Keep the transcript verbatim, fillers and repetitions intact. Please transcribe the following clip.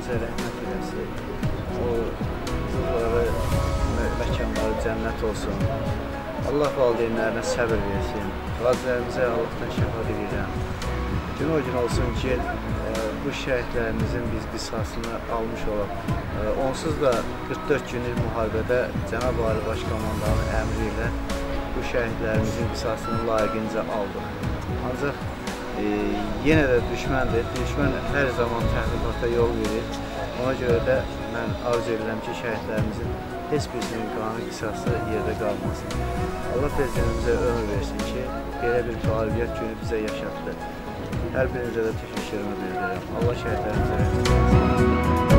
şəhidlərimizə rəhmət eləsin. O ruhları, məkanları cənnət olsun. Allah valideynlərinə səbir versin. Qazilərimizə Allahdan şəfa diləyirəm. Gün o gün olsun ki, bu şəhidlərimizin biz qisasını almış olaq. Onsuz da qırx dörd günlük müharibədə Cənab-ı Ali Baş Komandanın əmri ilə bu şəhidlərimizin qisasını layiqincə aldıq. Ancaq e, yenə də düşməndir. Düşmən hər zaman təhlükata yol verir. Ona görə də mən arzu edirəm ki, şəhidlərimizin heç birisinin qanun qisası yerdə qalmasın. Allah prezidentimize ömür versin ki, belə bir qalibiyyət günü bizə yaşatdı. Hər birinizə də təşəkkürümü bildirirəm. Allah şəhidlərimizə rəhmət eləsin.